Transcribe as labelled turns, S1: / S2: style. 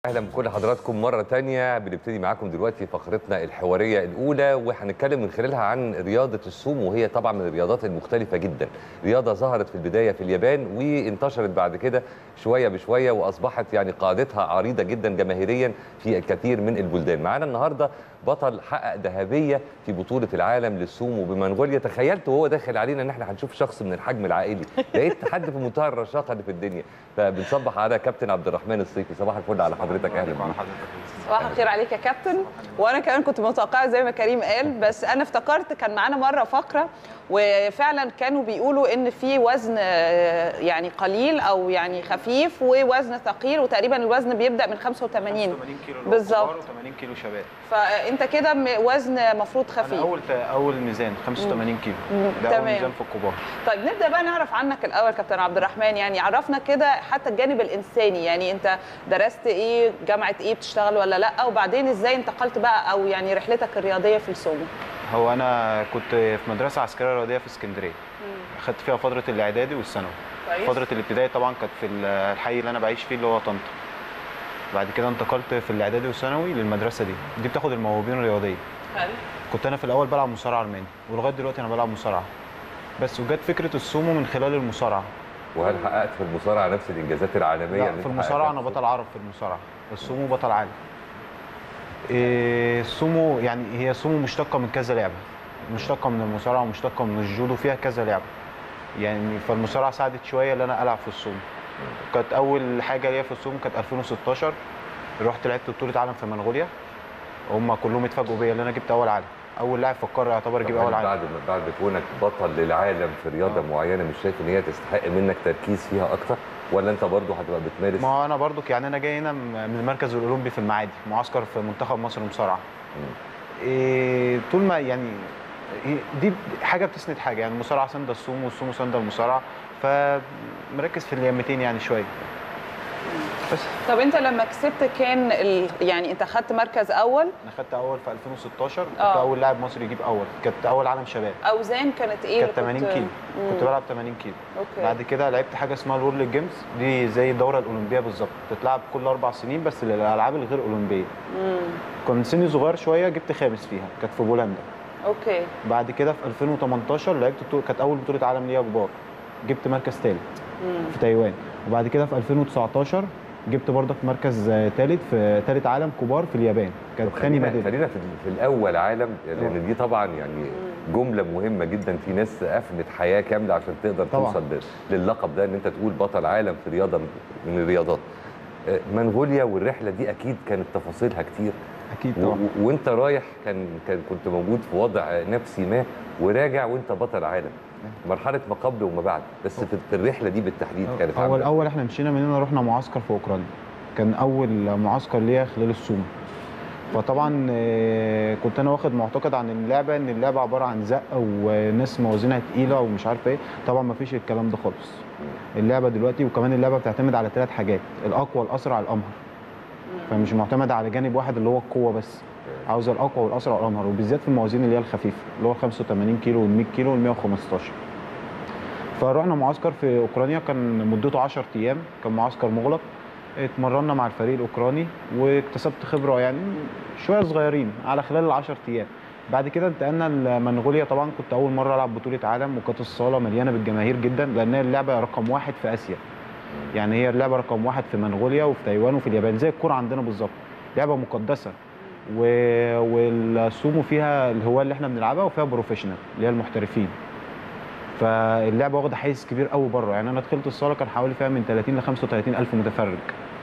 S1: اهلا بكل حضراتكم مره تانية. بنبتدي معاكم دلوقتي فقرتنا الحواريه الاولى، وهنتكلم من خلالها عن رياضه السومو، وهي طبعا من الرياضات المختلفه جدا. رياضه ظهرت في البدايه في اليابان وانتشرت بعد كده شويه بشويه، واصبحت يعني قاعدتها عريضه جدا جماهيريا في الكثير من البلدان. معانا النهارده بطل حقق ذهبيه في بطوله العالم للسومو بمنغوليا. تخيلت وهو داخل علينا ان احنا هنشوف شخص من الحجم العائلي، لقيت حد في منتهى الرشاقه اللي في الدنيا. فبنصبح على كابتن عبد الرحمن الصيفي. صباح الفل على حضرتك. اهلا بيك.
S2: صباح الخير عليك يا كابتن. وانا كمان كنت متوقعه زي ما كريم قال، بس انا افتكرت كان معانا مره فقره وفعلا كانوا بيقولوا ان في وزن يعني قليل او يعني خفيف ووزن ثقيل، وتقريبا الوزن بيبدا من 85
S3: كيلو
S2: بالظبط،
S3: و80 كيلو شباب.
S2: فانت كده وزن مفروض خفيف.
S3: انا اول ميزان 85 كيلو، ده اول ميزان في الكبار.
S2: طيب نبدا بقى نعرف عنك الاول كابتن عبد الرحمن، يعني عرفنا كده حتى الجانب الانساني، يعني انت درست ايه، جامعه ايه، بتشتغل ولا لا، وبعدين ازاي انتقلت بقى او يعني رحلتك الرياضيه في السومو؟
S3: هو انا كنت في مدرسه عسكريه رياضيه في اسكندريه، اخدت فيها فتره الاعدادي والثانوي. فتره الابتدائي طبعا كانت في الحي اللي انا بعيش فيه اللي هو طنطا. بعد كده انتقلت في الاعدادي والثانوي للمدرسه دي بتاخد الموهوبين الرياضيه. حلو. كنت انا في الاول بلعب مصارعه الماني، ولغايه دلوقتي انا بلعب مصارعه بس، وجت فكره السومو من خلال المصارعه.
S1: وهل حققت في المصارعه نفس الانجازات العالميه؟
S3: لا، في المصارعه انا بطل عرب في المصارعه، السومو بطل عالم. السومو يعني هي السومو مشتقه من كذا لعبه، مشتقه من المصارعه ومشتقه من الجودو، فيها كذا لعبه يعني. فالمصارعه ساعدت شويه ان انا العب في السومو. كانت اول حاجه ليا في السومو كانت 2016، رحت لعبت بطوله عالم في منغوليا. هم كلهم اتفاجئوا بيا ان انا جبت اول عالم، اول لاعب في القاره يعتبر يجيب اول عالم.
S1: بعد كونك بطل للعالم في رياضه معينه، مش شايف ان هي تستحق منك تركيز فيها اكتر، ولا انت برضه هتبقى بتمارس؟
S3: ما هو انا برضه يعني انا جاي هنا من المركز الاولمبي في المعادي، معسكر في منتخب مصر للمصارعه. طول ما يعني دي حاجه بتسند حاجه، يعني المصارعه سانده السومو والسومو سانده المصارعه، فمركز في اليمتين يعني شويه بس.
S2: طب انت لما كسبت كان يعني انت خدت مركز اول؟
S3: انا خدت اول في 2016، كنت اول لاعب مصري يجيب اول، كانت اول عالم شباب.
S2: اوزان كانت ايه؟
S3: كانت 80 كيلو. كنت بلعب 80 كيلو.
S2: أوكي.
S3: بعد كده لعبت حاجه اسمها الورلد جيمز، دي زي الدوره الاولمبيه بالظبط، بتتلعب كل 4 سنين بس للالعاب الغير اولمبيه. كنت سني صغير شويه، جبت خامس فيها، كانت في بولندا.
S2: اوكي.
S3: بعد كده في 2018 لعبت كانت اول بطوله عالم ليا كبار، جبت مركز ثالث في تايوان. وبعد كده في 2019 جبت برضك مركز ثالث في ثالث عالم كبار في اليابان، كانت ثاني ميداليه.
S1: خلينا في الاول عالم، لان دي طبعا يعني جمله مهمه جدا. في ناس افنت حياه كامله عشان تقدر توصل للقب ده، ان انت تقول بطل عالم في رياضه من الرياضات. منغوليا والرحله دي اكيد كانت تفاصيلها كتير.
S3: اكيد طبعا.
S1: وانت رايح كنت موجود في وضع نفسي ما، وراجع وانت بطل عالم. مرحله ما قبل وما بعد، بس في الرحله دي بالتحديد كانت
S3: عامله. الاول احنا مشينا من هنا رحنا معسكر في اوكرانيا، كان اول معسكر ليا خلال السومو. فطبعا كنت انا واخد معتقد عن اللعبه ان اللعبه عباره عن زق وناس موازينها تقيله ومش عارف ايه. طبعا ما فيش الكلام ده خالص. اللعبه دلوقتي، وكمان اللعبه بتعتمد على 3 حاجات: الاقوى، الاسرع، الامهر. فمش معتمده على جانب واحد اللي هو القوه بس، عاوزه الاقوى والاسرع والامهر، وبالذات في الموازين اللي هي الخفيفه اللي هو 85 كيلو وال100 كيلو وال115. فروحنا معسكر في اوكرانيا، كان مدته 10 ايام، كان معسكر مغلق. اتمرنا مع الفريق الاوكراني واكتسبت خبره يعني شويه صغيرين على خلال ال10 ايام. بعد كده انتقلنا لمنغوليا. طبعا كنت اول مره العب بطوله عالم، وكانت الصاله مليانه بالجماهير جدا، لان هي اللعبه رقم 1 في اسيا. يعني هي اللعبه رقم 1 في منغوليا وفي تايوان وفي اليابان، زي الكوره عندنا بالظبط، لعبه مقدسه. والسومو فيها الهواة اللي احنا بنلعبها، وفيها بروفيشنال اللي هي المحترفين. فاللعبه واخده حيز كبير قوي بره، يعني انا دخلت الصاله كان حوالي فيها من 30 ل 35 الف متفرج.